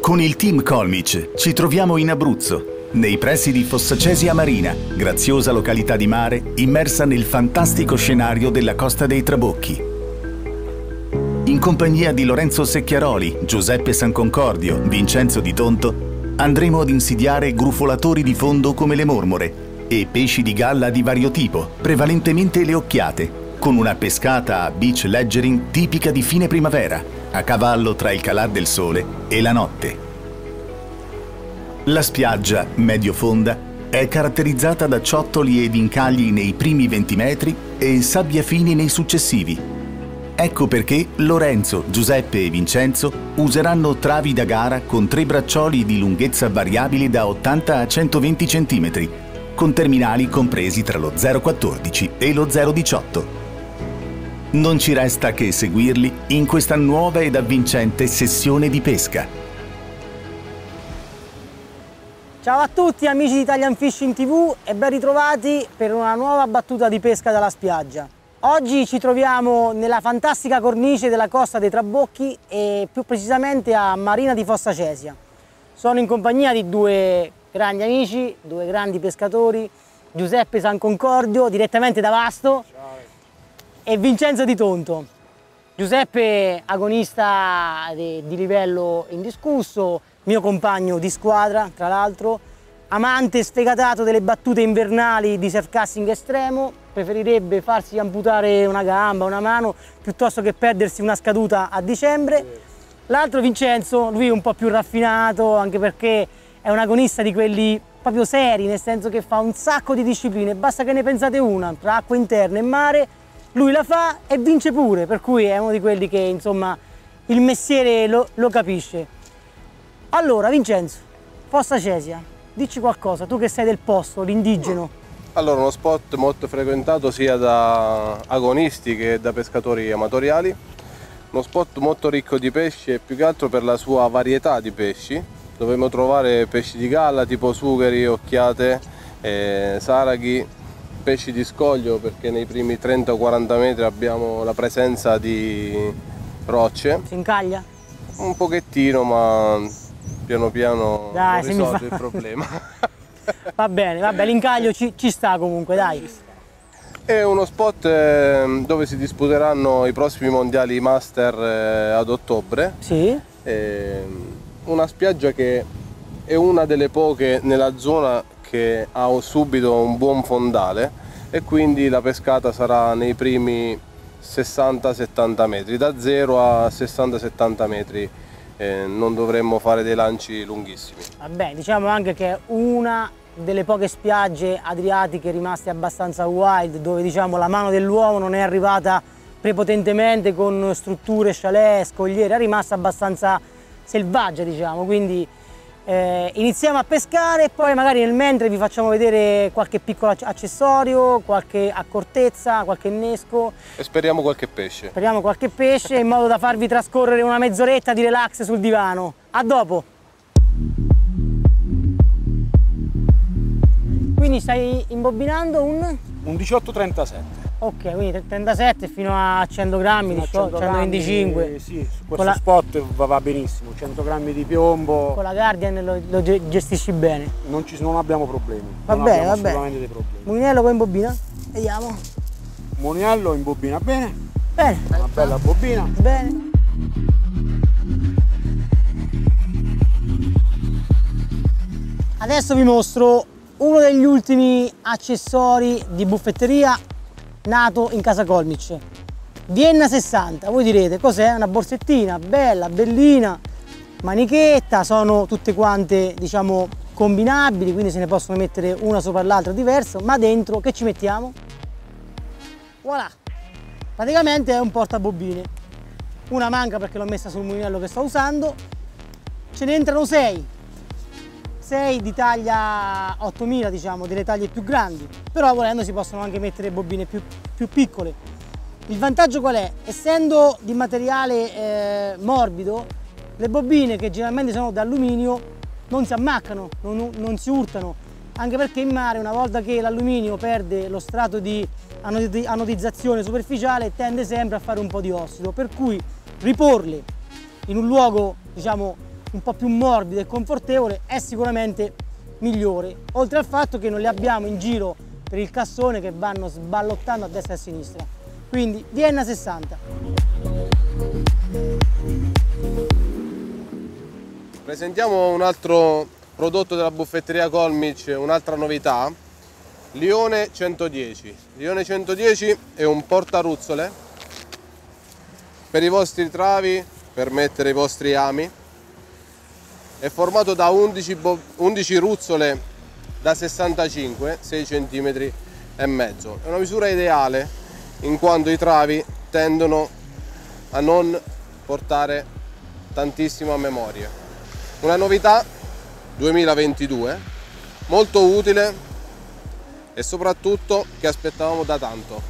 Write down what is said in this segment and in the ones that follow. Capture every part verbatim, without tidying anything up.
Con il team Colmic ci troviamo in Abruzzo, nei pressi di Fossacesia Marina, graziosa località di mare immersa nel fantastico scenario della Costa dei Trabocchi. In compagnia di Lorenzo Secchiaroli, Giuseppe Sanconcordio, Vincenzo Di Tonto, andremo ad insidiare grufolatori di fondo come le mormore e pesci di galla di vario tipo, prevalentemente le occhiate, con una pescata a beach leggering tipica di fine primavera, a cavallo tra il calar del sole e la notte. La spiaggia, medio fonda, è caratterizzata da ciottoli ed incagli nei primi venti metri e sabbia fini nei successivi. Ecco perché Lorenzo, Giuseppe e Vincenzo useranno travi da gara con tre braccioli di lunghezza variabile da ottanta a centoventi centimetri, con terminali compresi tra lo zero virgola quattordici e lo zero virgola diciotto. Non ci resta che seguirli in questa nuova ed avvincente sessione di pesca. Ciao a tutti amici di Italian Fishing tivù e ben ritrovati per una nuova battuta di pesca dalla spiaggia. Oggi ci troviamo nella fantastica cornice della Costa dei Trabocchi e più precisamente a Marina di Fossacesia. Sono in compagnia di due grandi amici, due grandi pescatori, Giuseppe Sanconcordio direttamente da Vasto. Ciao. E Vincenzo Di Tonto. Giuseppe agonista di, di livello indiscusso, mio compagno di squadra tra l'altro, amante sfegatato delle battute invernali di surfcasting estremo, preferirebbe farsi amputare una gamba, una mano, piuttosto che perdersi una scaduta a dicembre. L'altro Vincenzo, lui un po' più raffinato, anche perché è un agonista di quelli proprio seri, nel senso che fa un sacco di discipline, basta che ne pensate una, tra acqua interna e mare, lui la fa e vince pure, per cui è uno di quelli che insomma il mestiere lo, lo capisce. Allora Vincenzo, Fossacesia, dici qualcosa, tu che sei del posto, l'indigeno. Allora, uno spot molto frequentato sia da agonisti che da pescatori amatoriali, uno spot molto ricco di pesci e più che altro per la sua varietà di pesci. Dovremo trovare pesci di galla tipo sugheri, occhiate, eh, saraghi, pesci di scoglio perché nei primi trenta o quaranta metri abbiamo la presenza di rocce. Si incaglia? Un pochettino, ma piano piano dai, risolve fa... il problema. Va bene, vabbè, l'incaglio ci, ci sta comunque, dai. È uno spot eh, dove si disputeranno i prossimi mondiali master eh, ad ottobre. Sì. Eh, una spiaggia che è una delle poche nella zona che ha subito un buon fondale e quindi la pescata sarà nei primi sessanta settanta metri, da zero a sessanta settanta metri. Eh, non dovremmo fare dei lanci lunghissimi. Vabbè, diciamo anche che è una delle poche spiagge adriatiche rimaste abbastanza wild, dove diciamo la mano dell'uomo non è arrivata prepotentemente con strutture, chalet, scogliere, è rimasta abbastanza selvaggia, diciamo, quindi eh, iniziamo a pescare e poi magari nel mentre vi facciamo vedere qualche piccolo accessorio, qualche accortezza, qualche innesco. E speriamo qualche pesce. Speriamo qualche pesce in modo da farvi trascorrere una mezz'oretta di relax sul divano. A dopo! Quindi stai imbobinando un? Un diciotto trentasette. Ok, quindi trentasette fino a cento grammi, diciotto, centoventicinque. Sì, su questo la... spot va, va benissimo, cento grammi di piombo. Con la Guardian lo, lo gestisci bene? Non, ci, non abbiamo problemi. Va non bene, va bene. Dei problemi. Mulinello poi imbobina? Vediamo. Mulinello imbobina bene. Bene. Una bella bobina. Bene. Adesso vi mostro uno degli ultimi accessori di buffetteria nato in casa Colmic. Vienna sessanta, voi direte cos'è? Una borsettina bella, bellina, manichetta, sono tutte quante diciamo combinabili, quindi se ne possono mettere una sopra l'altra diverso, ma dentro che ci mettiamo? Voilà! Praticamente è un portabobine. Una manca perché l'ho messa sul mulinello che sto usando, ce ne entrano sei. sei di taglia ottomila, diciamo, delle taglie più grandi, però volendo si possono anche mettere bobine più, più piccole. Il vantaggio qual è? Essendo di materiale eh, morbido, le bobine che generalmente sono d'alluminio non si ammaccano, non, non si urtano, anche perché in mare una volta che l'alluminio perde lo strato di anodizzazione superficiale tende sempre a fare un po' di ossido, per cui riporle in un luogo diciamo un po' più morbido e confortevole, è sicuramente migliore, oltre al fatto che non li abbiamo in giro per il cassone che vanno sballottando a destra e a sinistra. Quindi Vienna sessanta. Presentiamo un altro prodotto della buffetteria Colmic, un'altra novità, Lione centodieci. Lione centodieci è un portaruzzole per i vostri travi, per mettere i vostri ami. È formato da undici, undici ruzzole da sessantacinque, sei centimetri e mezzo. È una misura ideale in quanto i travi tendono a non portare tantissima memoria. Una novità duemilaventidue, molto utile e soprattutto che aspettavamo da tanto.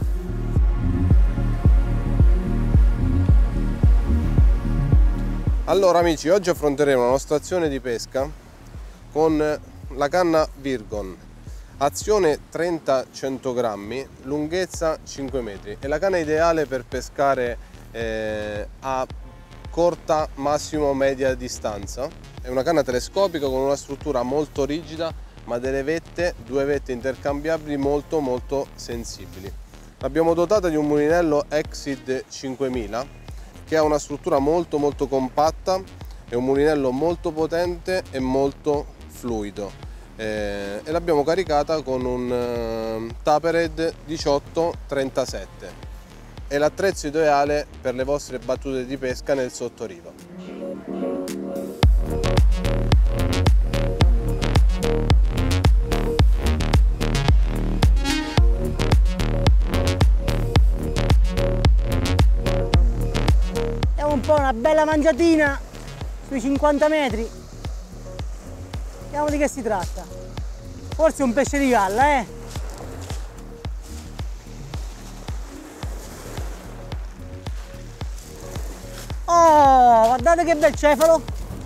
Allora amici, oggi affronteremo la nostra azione di pesca con la canna Virgon, azione trenta cento grammi, lunghezza cinque metri. È la canna ideale per pescare eh, a corta, massimo media distanza. È una canna telescopica con una struttura molto rigida, ma delle vette, due vette intercambiabili molto molto sensibili. L'abbiamo dotata di un mulinello Exid cinquemila che ha una struttura molto molto compatta, è un mulinello molto potente e molto fluido eh, e l'abbiamo caricata con un uh, Tapered diciotto trentasette. È l'attrezzo ideale per le vostre battute di pesca nel sottoriva. Un po' una bella mangiatina sui cinquanta metri. Vediamo di che si tratta. Forse un pesce di galla, eh? Oh, guardate che bel cefalo!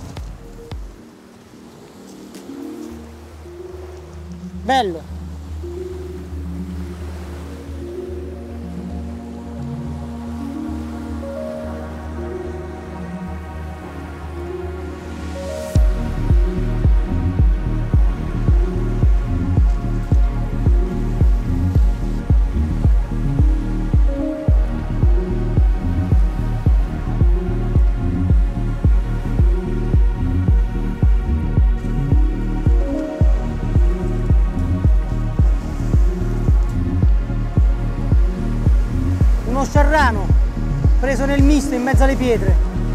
Bello! Uno sciarrano preso nel misto in mezzo alle pietre.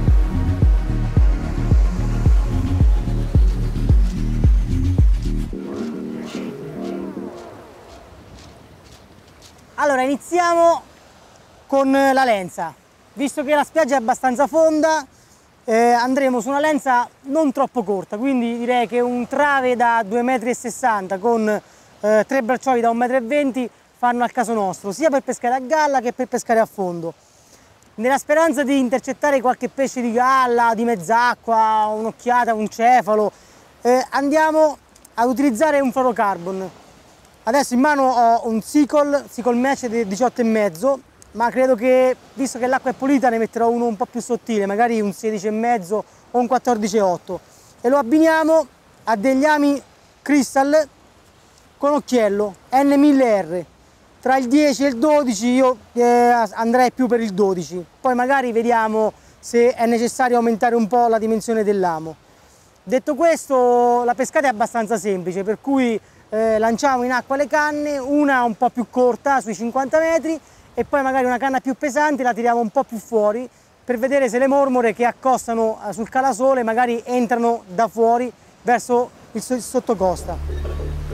Allora iniziamo con la lenza. Visto che la spiaggia è abbastanza fonda, eh, andremo su una lenza non troppo corta, quindi direi che un trave da due virgola sessanta metri con eh, tre braccioli da un metro e venti metri fanno al caso nostro, sia per pescare a galla che per pescare a fondo. Nella speranza di intercettare qualche pesce di galla, di mezz'acqua, un'occhiata, un cefalo, eh, andiamo ad utilizzare un fluorocarbon. Adesso in mano ho un Seagull, Seagull Match di diciotto e mezzo, ma credo che, visto che l'acqua è pulita, ne metterò uno un po' più sottile, magari un sedici e mezzo o un quattordici e otto. E lo abbiniamo a degli ami Crystal con occhiello N mille R. Tra il dieci e il dodici io eh, andrei più per il dodici, poi magari vediamo se è necessario aumentare un po' la dimensione dell'amo. Detto questo, la pescata è abbastanza semplice, per cui eh, lanciamo in acqua le canne, una un po' più corta sui cinquanta metri e poi magari una canna più pesante la tiriamo un po' più fuori per vedere se le mormore che accostano sul calasole magari entrano da fuori verso il sottocosta.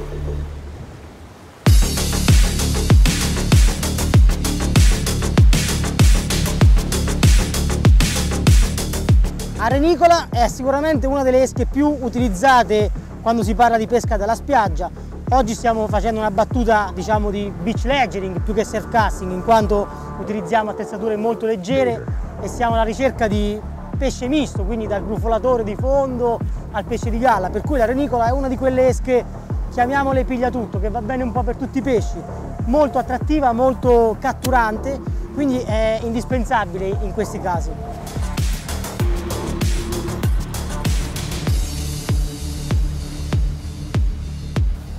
Arenicola è sicuramente una delle esche più utilizzate quando si parla di pesca dalla spiaggia. Oggi stiamo facendo una battuta, diciamo, di beach ledgering più che surf casting, in quanto utilizziamo attrezzature molto leggere e siamo alla ricerca di pesce misto, quindi dal grufolatore di fondo al pesce di galla, per cui l'arenicola è una di quelle esche, chiamiamole pigliatutto, che va bene un po' per tutti i pesci, molto attrattiva, molto catturante, quindi è indispensabile in questi casi.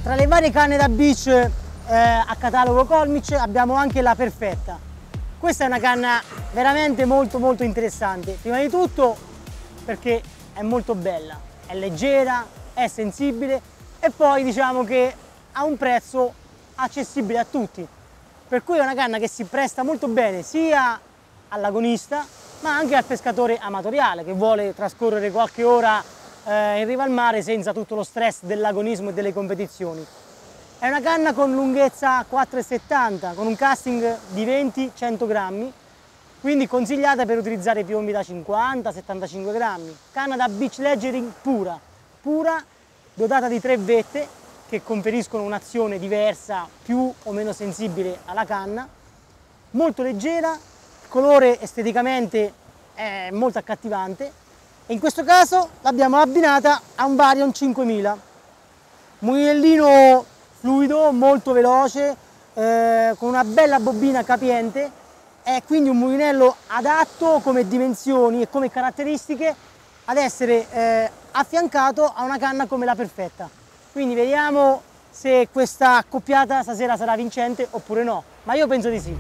tra le varie canne da beach eh, a catalogo Colmich abbiamo anche la Perfetta. Questa è una canna veramente molto molto interessante, prima di tutto perché è molto bella, è leggera, è sensibile e poi diciamo che ha un prezzo accessibile a tutti, per cui è una canna che si presta molto bene sia all'agonista ma anche al pescatore amatoriale che vuole trascorrere qualche ora eh, in riva al mare senza tutto lo stress dell'agonismo e delle competizioni. È una canna con lunghezza quattro virgola settanta con un casting di venti cento grammi, quindi consigliata per utilizzare piombi da cinquanta settantacinque grammi. Canna da beach leggering pura, pura, dotata di tre vette che conferiscono un'azione diversa, più o meno sensibile alla canna, molto leggera, il colore esteticamente è molto accattivante e in questo caso l'abbiamo abbinata a un Varion cinquemila, mulinellino fluido, molto veloce, eh, con una bella bobina capiente, è quindi un mulinello adatto come dimensioni e come caratteristiche ad essere eh, affiancato a una canna come la Perfetta. Quindi vediamo se questa accoppiata stasera sarà vincente oppure no, ma io penso di sì.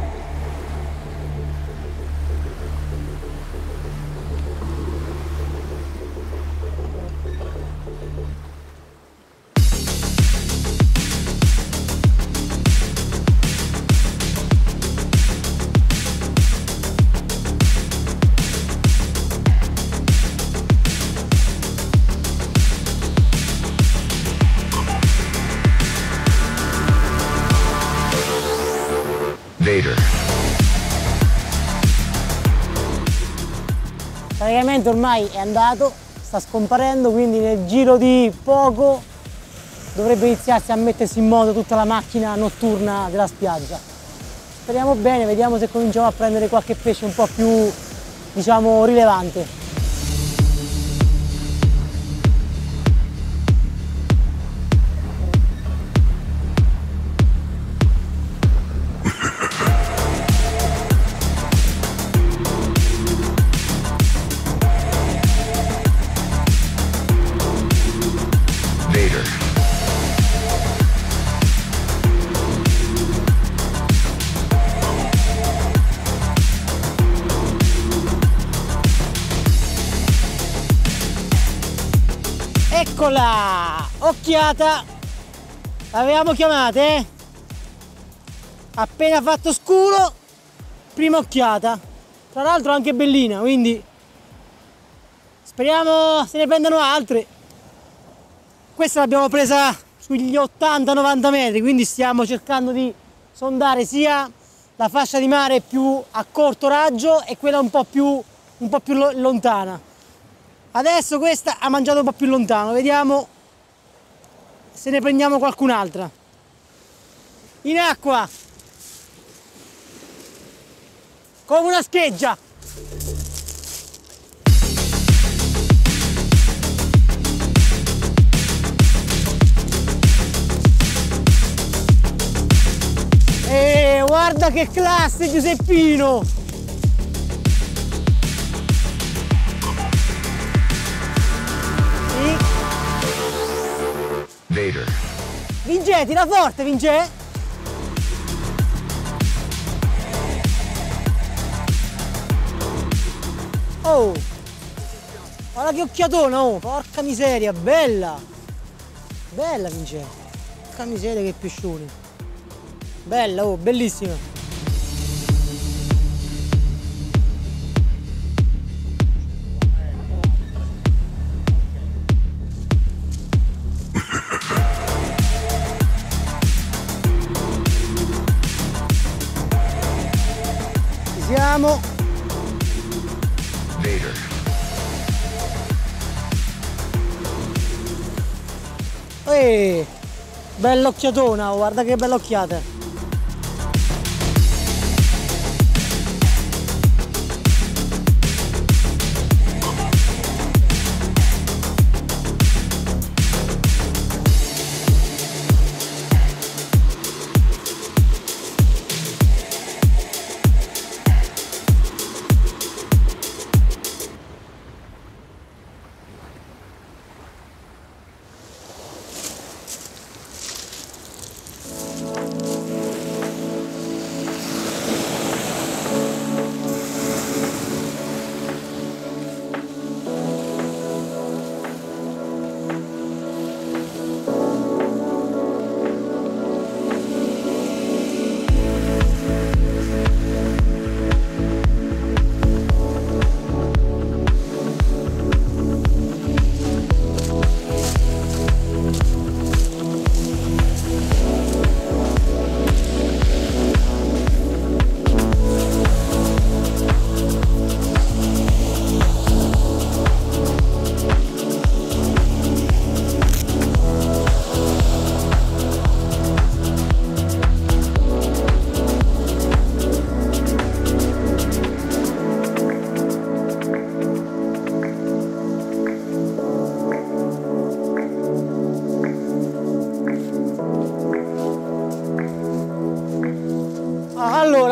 Vader. Praticamente ormai è andato, sta scomparendo, quindi nel giro di poco dovrebbe iniziarsi a mettersi in moto tutta la macchina notturna della spiaggia. Speriamo bene, vediamo se cominciamo a prendere qualche pesce un po' più, diciamo, rilevante. Eccola! Occhiata! L'avevamo chiamata, eh? Appena fatto scuro, prima occhiata. Tra l'altro anche bellina, quindi speriamo se ne prendano altre. Questa l'abbiamo presa sugli ottanta novanta metri, quindi stiamo cercando di sondare sia la fascia di mare più a corto raggio e quella un po' più, un po' più lontana. Adesso questa ha mangiato un po' più lontano, vediamo se ne prendiamo qualcun'altra. In acqua! Come una scheggia! E guarda che classe, Giuseppino! Vader. Vince, tira forte, Vince! Oh! Guarda che occhiatona, oh! Porca miseria, bella! Bella, Vince! Porca miseria che pescione! Bella, oh, bellissima! Siamo. Vader. Ehi, bella occhiatona, guarda che bella occhiata.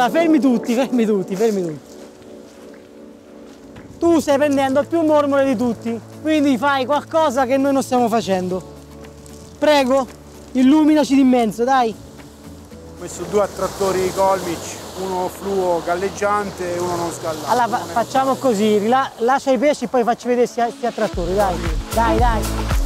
Allora, fermi tutti, fermi tutti, fermi tutti. Tu stai prendendo più mormore di tutti, quindi fai qualcosa che noi non stiamo facendo. Prego, illuminaci di mezzo, dai. Ho messo due attrattori Colmic, uno fluo galleggiante e uno non scallato. Allora fa facciamo così, rila lascia i pesci e poi facci vedere questi attrattori, dai. Dai, dai.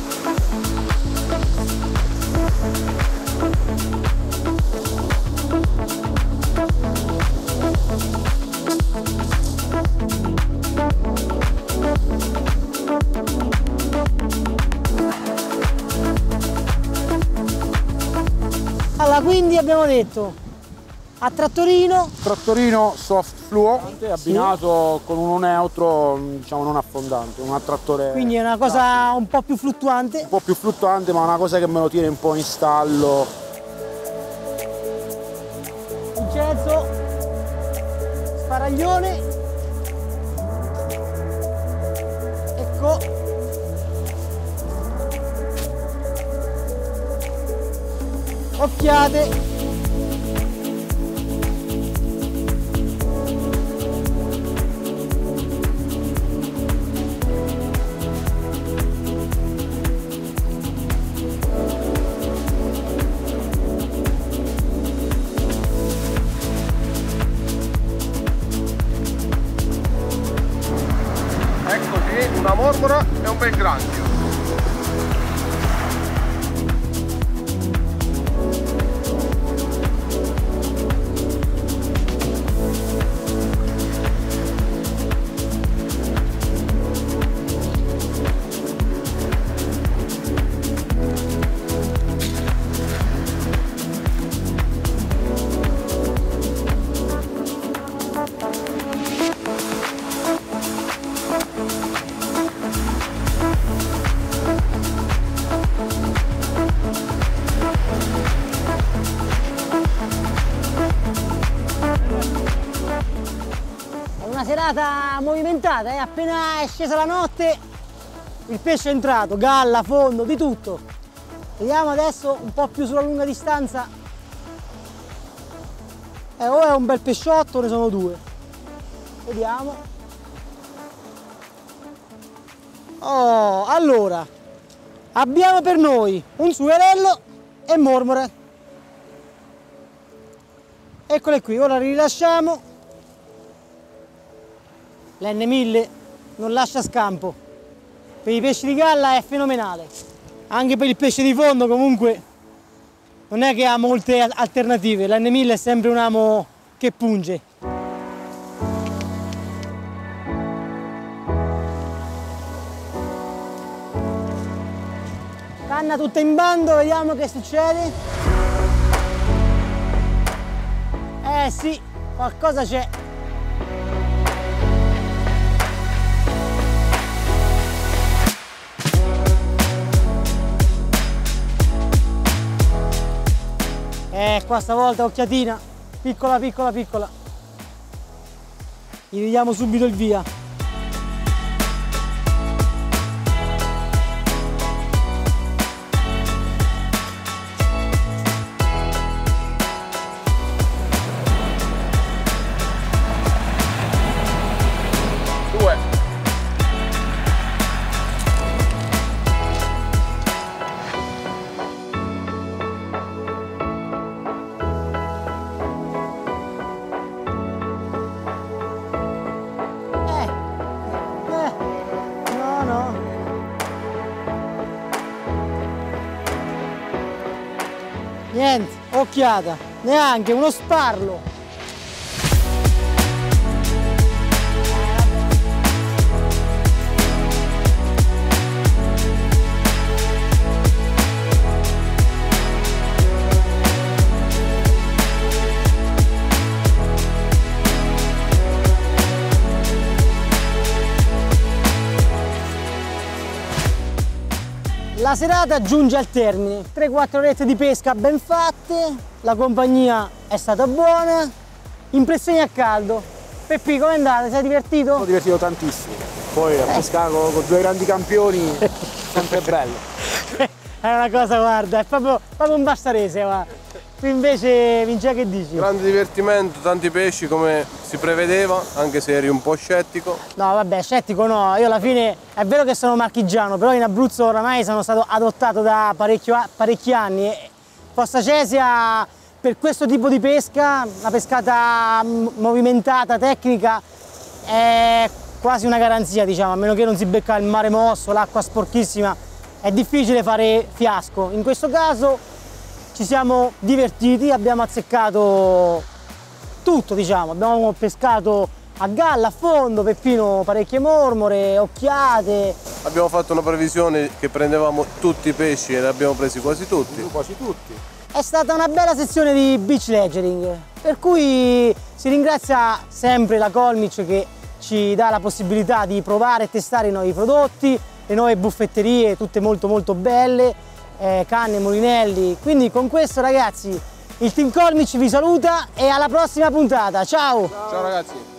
Allora, quindi abbiamo detto a trattorino, Trattorino soft fluo abbinato sì. con uno neutro, diciamo non affondante, un attrattore. Quindi è una cosa un po' più fluttuante. Un po' più fluttuante, ma una cosa che me lo tiene un po' in stallo. Vincenzo, sparaglione. Ecco. Occhiate. Eccoci, una mormora e un bel granchio. Una serata movimentata, eh? Appena è scesa la notte il pesce è entrato, galla, fondo, di tutto. Vediamo adesso un po' più sulla lunga distanza. Eh, o è un bel pesciotto o ne sono due. Vediamo. Oh, allora, abbiamo per noi un suerello e mormora. Eccole qui, ora li rilasciamo. L'N mille non lascia scampo, per i pesci di galla è fenomenale, anche per il pesce di fondo comunque non è che ha molte alternative, l'N mille è sempre un amo che punge. Canna tutta in bando, vediamo che succede. Eh sì, qualcosa c'è. Eh, qua stavolta occhiatina, piccola, piccola, piccola. Gli diamo subito il via. Due. Niente, occhiata, neanche uno sparlo. La serata giunge al termine, tre quattro orette di pesca ben fatte, la compagnia è stata buona, impressioni a caldo. Peppi, com'è andata? Sei divertito? Sono divertito tantissimo, poi a pescare con, con due grandi campioni sempre bello. È una cosa, guarda, è proprio, proprio un bastarese, guarda. Tu invece, Vince, che dici? Grande divertimento, tanti pesci come si prevedeva, anche se eri un po' scettico. No, vabbè, scettico no, io alla fine è vero che sono marchigiano, però in Abruzzo oramai sono stato adottato da parecchio, parecchi anni. E Fossa Cesia per questo tipo di pesca, una pescata movimentata, tecnica, è quasi una garanzia, diciamo, a meno che non si becca il mare mosso, l'acqua sporchissima, è difficile fare fiasco. In questo caso ci siamo divertiti, abbiamo azzeccato tutto, diciamo, abbiamo pescato a galla, a fondo, Peppino parecchie mormore, occhiate. Abbiamo fatto una previsione che prendevamo tutti i pesci e ne abbiamo presi quasi tutti. Quasi tutti. È stata una bella sezione di beach ledgering, per cui si ringrazia sempre la Colmic che ci dà la possibilità di provare e testare i nuovi prodotti, le nuove buffetterie, tutte molto molto belle. Eh, canne, mulinelli, quindi con questo ragazzi il team Colmic vi saluta e alla prossima puntata, ciao! Ciao ragazzi!